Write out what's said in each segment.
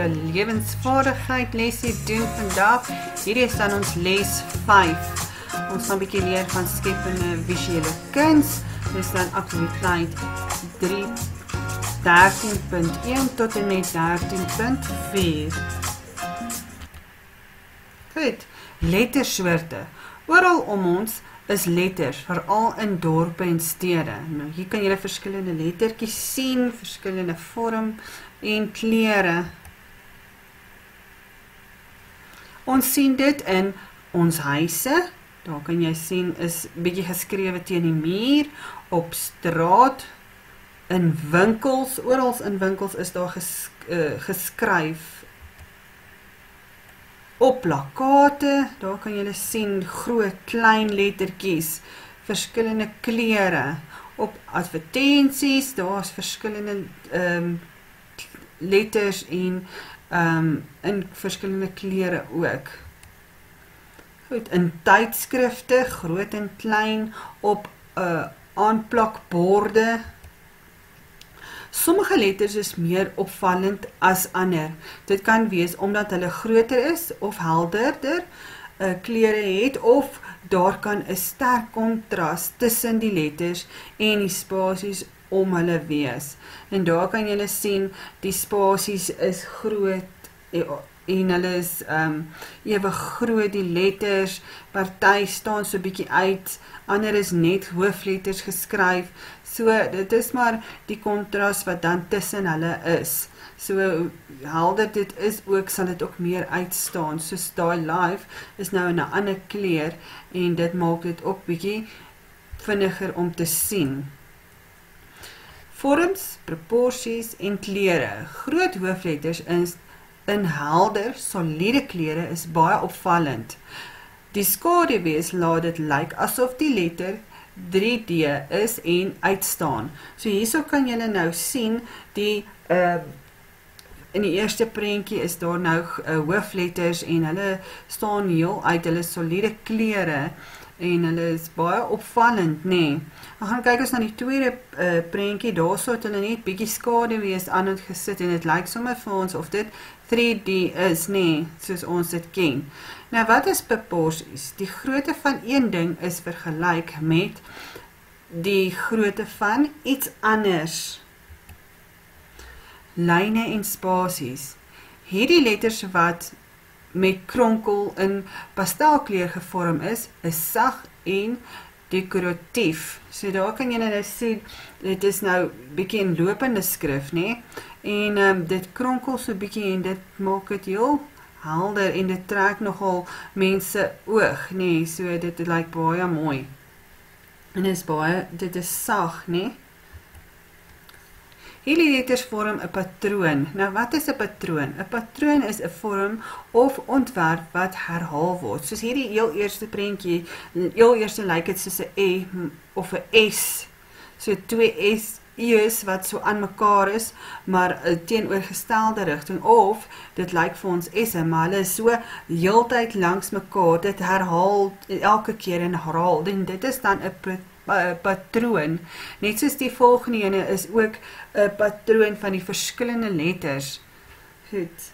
'n lewensvaardigheid lesie doen vandag. Hierdie is dan ons les 5. Ons gaan 'n bietjie leer van skepende visuele kuns. Dis dan aktiwiteit 13.1 tot en met 13.4. Goed, lettersoorte. Oral om ons is letters, veral in dorpe en stede. Nou, hier kan julle verskillende lettertjies sien, verskillende vorm en kleure. Ons sien dit in ons huise. Daar kan jy sien is bietjie geskrewe teen die muur, op straat, in winkels, oral in winkels is daar geskryf. Op plakate, daar kan julle sien groot, klein lettertjies, verskillende kleure. Op advertensies, daar is verskillende letters en in verskillende kleure ook. Goed, in tydskrifte, groot en klein, op aanplakborde. Sommige letters is meer opvallend as ander. Dit kan wees omdat hulle groter is of helderder kleure het, of daar kan 'n sterk kontras tussen die letters en die spasies om hulle wees. En daar kan julle sien, die spasies is groot en hulle is ewe groot, die letters, party staan so bietjie uit, ander is net hoofletters geskryf, so dit is maar die kontras wat dan tussen hulle is. So helder dit is ook, sal dit ook meer uitstaan, soos daai live is nou in 'n ander kleur, en dit maak dit ook bietjie vinniger om te sien. Vorms, proporsies en kleure. Groot hoofletters in helder, soliede kleure is baie opvallend. Die skaduwees laat dit lyk asof die letter 3D is en uitstaan. So hierso kan julle nou sien, in die eerste prentjie is daar nou hoofletters en hulle staan heel uit, hulle soliede kleure en hulle is baie opvallend, nee. Dan gaan kyk ons na die tweede prentjie, daar so het hulle net bietjie skaduwees aan het gesit en dit lyk sommer vir ons of dit 3D is, nee, soos ons dit ken. Nou, wat is proporsies? Die grootte van een ding is vergelyk met die grootte van iets anders. Lyne en spasies. Hierdie letters wat met kronkel in pastelkleur gevorm is sag en dekoratief. So daar kan julle nou sien, dit is nou bietjie in lopende skrif, nee? En dit kronkel so bietjie en dit maak dit heel helder en dit trek nogal mense oog, nee? So dit lyk baie mooi. En dit is sag, nee? Hierdie letters vorm 'n patroon. Nou, wat is 'n patroon? 'n Patroon is 'n vorm of ontwerp wat herhaal word. Soos hierdie heel eerste prentjie, heel eerste lyk dit soos 'n E of 'n S. So 2 E's wat so aan mekaar is, maar teenoorgestelde rigting, of dit lyk vir ons S'e, maar hulle is so heeltyd langs mekaar, dit herhaal elke keer en herhaal, en dit is dan 'n patroon. Net soos die volgende ene is ook 'n patroon van die verskillende letters. Goed.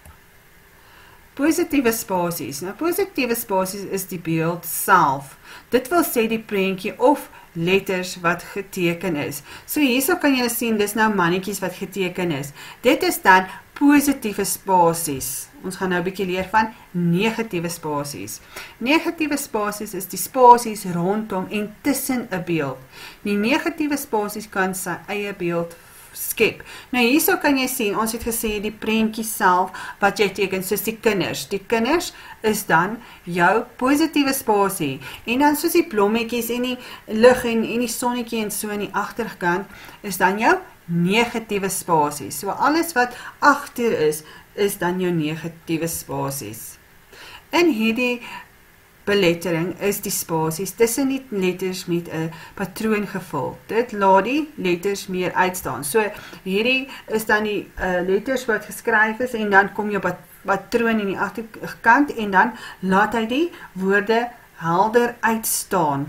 Positiewe spasies. Nou, positiewe spasies is die beeld self. Dit wil sê die prentjie of letters wat geteken is. So hierso kan jy sien, dis nou mannetjies wat geteken is. Dit is dan positiewe spasies. Ons gaan nou 'n bietjie leer van negatiewe spasies. Negatiewe spasies is die spasies rondom en tussen 'n beeld. Die negatiewe spasies kan sy eie beeld skep. Nou hierso kan jy sien, ons het gesê die prentjie self wat jy teken, soos die kinders. Die kinders is dan jou positiewe spasie. En dan soos die blommetjies en die lig en die sonnetjie en so in die agterkant is dan jou negatiewe spasie. So alles wat agter is dan jou negatiewe spasies. In hierdie belettering is die spasies tussen die letters met 'n patroon gevul. Dit laat die letters meer uitstaan. So hierdie is dan die letters wat geskryf is en dan kom jou patroon in die agterkant en dan laat hy die woorde helder uitstaan.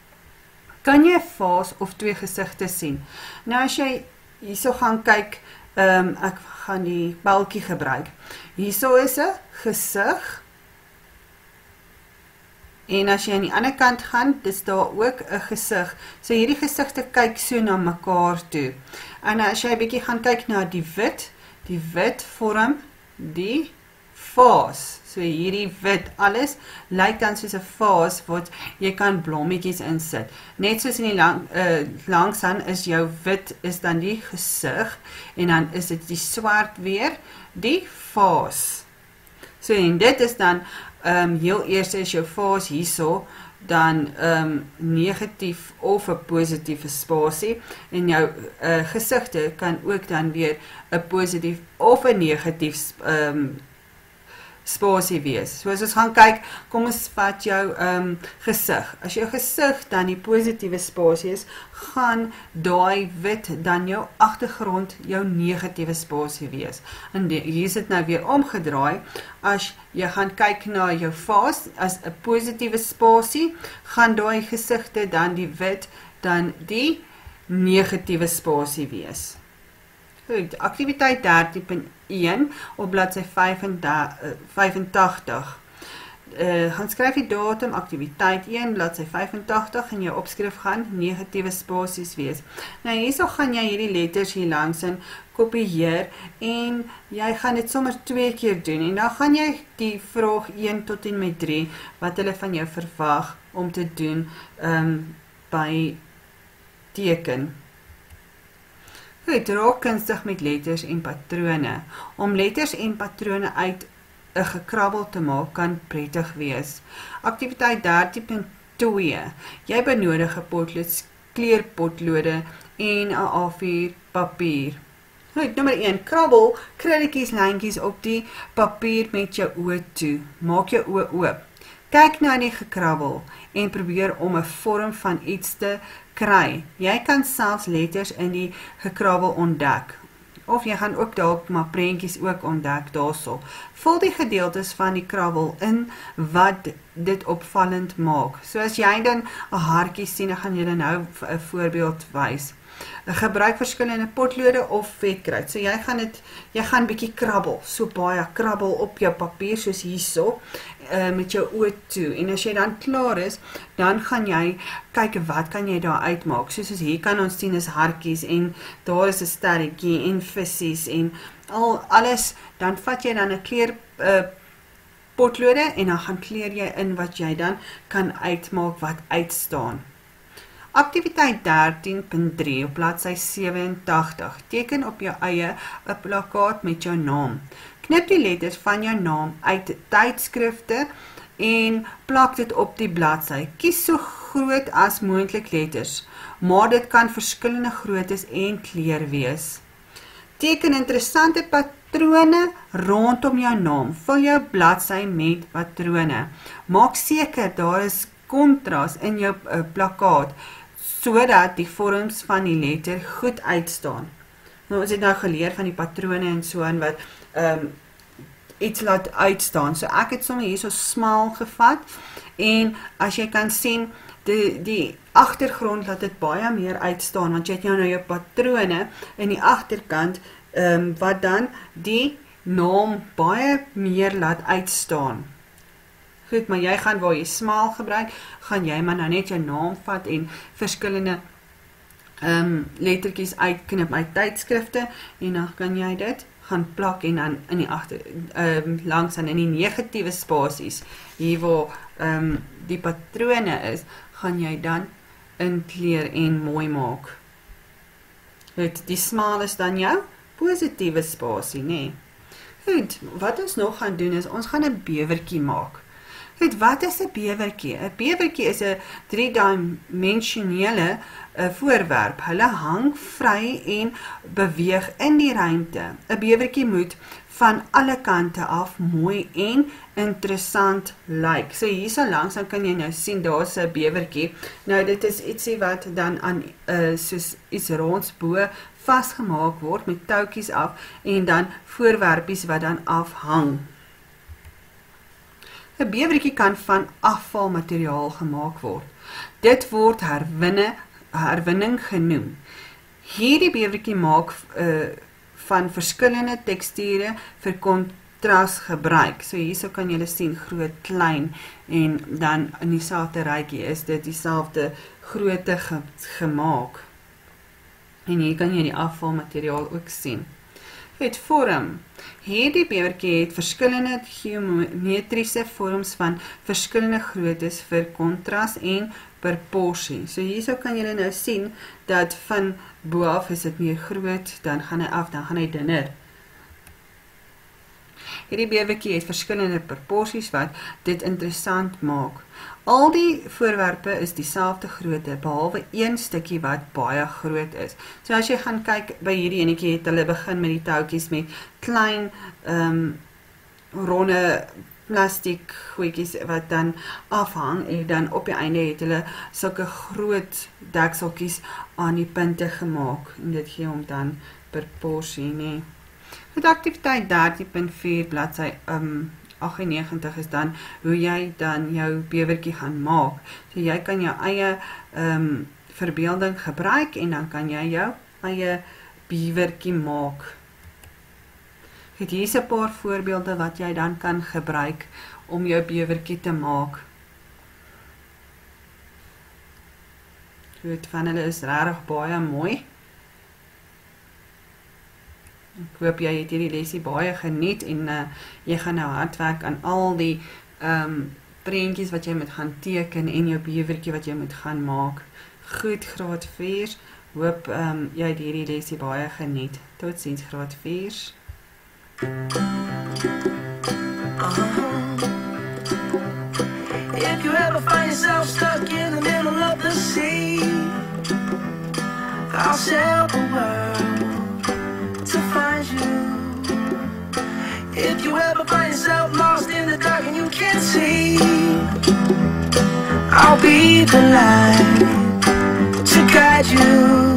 Kan jy 'n vaas of twee gesigte sien? Nou as jy hierso gaan kyk Ek gaan die pyltjie gebruik. Hierso is 'n gesig. En as jy aan die ander kant gaan, dis daar ook 'n gesig. So hierdie gesigte kyk so na mekaar toe. En as jy 'n bietjie gaan kyk na die wit vorm die vaas. So hierdie wit, alles lyk dan soos 'n vaas wat jy kan blommetjies insit. Net soos in die langsaan is jou wit is dan die gesig en dan is dit die swart weer die vaas. So en dit is dan heel eerste is jou vaas hierso dan negatief of 'n positiewe spasie en jou gesigte kan ook dan weer 'n positief of 'n negatief spasie wees. So as ons gaan kyk, kom ons vat jou gesig. As jou gesig dan die positiewe spasie is, gaan daai wit dan jou agtergrond jou negatiewe spasie wees. En hier is dit nou weer omgedraai. As jy gaan kyk na jou vaas as 'n positiewe spasie, gaan daai gesigte dan die wit dan die negatiewe spasie wees. Goed, aktiwiteit 13.1 op bladsy 85. Gaan skryf die datum, aktiwiteit 1, bladsy 85 en jou opskrif gaan negatiewe spasies wees. Nou hierso gaan jy hierdie letters hier langs in kopieer en jy gaan dit sommer 2 keer doen en dan gaan jy die vraag 1 tot en met 3 wat hulle van jou verwag om te doen by teken. Goed, raak kunstig met letters en patrone. Om letters en patrone uit 'n gekrabbel te maak kan prettig wees. Aktiwiteit 13.2. Jy benodig 'n potlood, kleurpotlode en 'n A4 papier. Goed, nommer 1. Krabbel krulletjies, lyntjies op die papier met jou oë toe. Maak jou oë oop. Kyk na die gekrabbel en probeer om 'n vorm van iets te kry. Jy kan selfs letters in die gekrabbel ontdek. Of jy gaan ook dalk maar prentjies ook ontdek daarso. Vul die gedeeltes van die krabbel in wat dit opvallend maak. So as jy dan 'n hartjie sien, dan gaan jy nou 'n voorbeeld wys. Gebruik verskillende potlode of vetkruid. So jy gaan bietjie krabbel, so baie krabbel op jou papier soos hierso met jou oë toe. En as jy dan klaar is, dan gaan jy kyk wat kan jy daar uitmaak. Soos hier kan ons sien is hartjies en daar is 'n sterretjie en vissies en alles. Dan vat jy dan 'n kleur potlode en dan gaan kleur jy in wat jy dan kan uitmaak wat uitstaan. Aktiwiteit 13.3 op bladsy 87. Teken op jou eie 'n plakkaat met jou naam. Knip die letters van jou naam uit tydskrifte en plak dit op die bladsy. Kies so groot as moontlik letters, maar dit kan verskillende groottes en kleur wees. Teken interessante patrone rondom jou naam. Vul jou bladsy met patrone. Maak seker daar is kontras in jou plakkaat, sodat die vorms van die letter goed uitstaan. Nou, ons het nou geleer van die patrone en so en wat iets laat uitstaan. So ek het sommer hier so smal gevat en as jy kan sien, die agtergrond laat dit baie meer uitstaan, want jy het nou jou patrone in die agterkant wat dan die naam baie meer laat uitstaan. Goed, maar jy gaan waar jy smal gebruik, gaan jy maar nou net jou naam vat en verskillende lettertjies uitknip uit tydskrifte en dan kan jy dit gaan plak en dan in die langs aan in die negatiewe spasies, hier waar die patrone is, gaan jy dan inkleur en mooi maak. Goed, die smal is dan jou positiewe spasie, nee. Goed, wat ons nog gaan doen is, ons gaan 'n bewertjie maak. Goed, wat is 'n bewertjie? 'n Bewertjie is 'n 3-dimensionele voorwerp. Hulle hang vry en beweeg in die ruimte. 'n Bewertjie moet van alle kante af mooi en interessant lyk. So hierso langs dan kan jy nou sien daar's 'n bewertjie. Nou dit is ietsie wat dan aan soos iets ronds bo vasgemaak word met touwtjies af en dan voorwerpies wat dan afhang. 'n Bewertjie kan van afvalmateriaal gemaak word. Dit word herwinning genoem. Hierdie bewertjie maak van verskillende teksture vir kontras gebruik. So hierso kan julle sien groot, klein en dan in dieselfde rytjie is dit dieselfde grootte gemaak. En hier kan jy die afvalmateriaal ook sien. Het vorm. Hierdie bewertjie het verskillende geometriese vorms van verskillende groottes vir kontras en proporsie. So hierso kan julle nou sien dat van bo af is dit meer groot, dan gaan hy af, dan gaan hy dunner. Hierdie bewertjie het verskillende proporsies wat dit interessant maak. Al die voorwerpe is dieselfde grootte, behalwe een stukkie wat baie groot is. So as jy gaan kyk by hierdie enetjie, het hulle begin met die touwtjies met klein, ronde plastiek goedjies wat dan afhang en dan op die einde het hulle sulke groot dekseltjies aan die punte gemaak en dit gee hom dan proporsie, nee. Met aktiwiteit 13.4 bladsy 98 is dan hoe jy dan jou bewertjie gaan maak. So jy kan jou eie verbeelding gebruik en dan kan jy jou eie bewertjie maak. Hier is 'n paar voorbeelde wat jy dan kan gebruik om jou bewertjie te maak. Goed, van hulle is regtig baie mooi. Ek hoop jy het hierdie lesie baie geniet en jy gaan nou hard werk aan al die prentjies wat jy moet gaan teken en jou bewertjie wat jy moet gaan maak. Goed, graad 4. Hoop jy het hierdie lesie baie geniet. Totsiens, graad 4. If you ever find yourself stuck in the middle of the sea, I'll sail the world to find you. If you ever find yourself lost in the dark and you can't see, I'll be the light to guide you.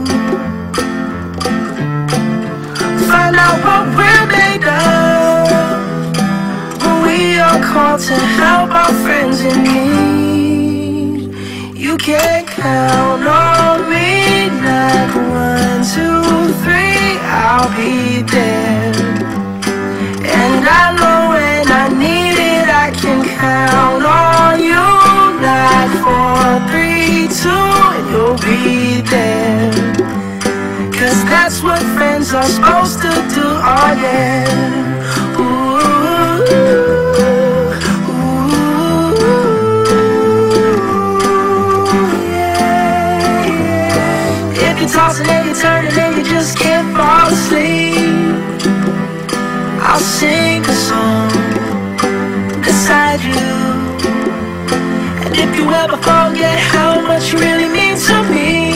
Find out what we're made of, when we are called to help our friends in need. You can count on me like 1, 2, 3, I'll be there. And I know when I need it, I can count on you like 4, 3, 2, and you'll be there. 'Cause that's what friends are supposed to do, oh yeah. Ooh, ooh, yeah, yeah. If you're tossing and you're turning and you just can't fall asleep, I'll sing a song beside you. And if you ever forget how much you really mean to me,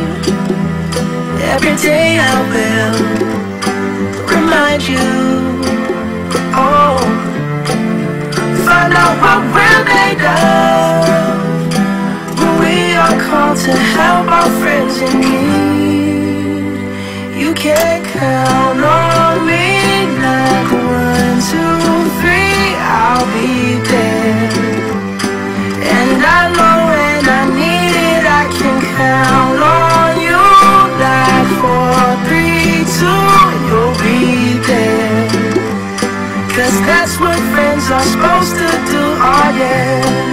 every day I will remind you. Oh, find out what we're made of, when we are called to help our friends in need. You can count on me like 1, 2, 3, I'll be there. And I know when I need it, I can count on you like 4, 3, 2, and you'll be there. 'Cause that's what friends are supposed to do, oh yeah.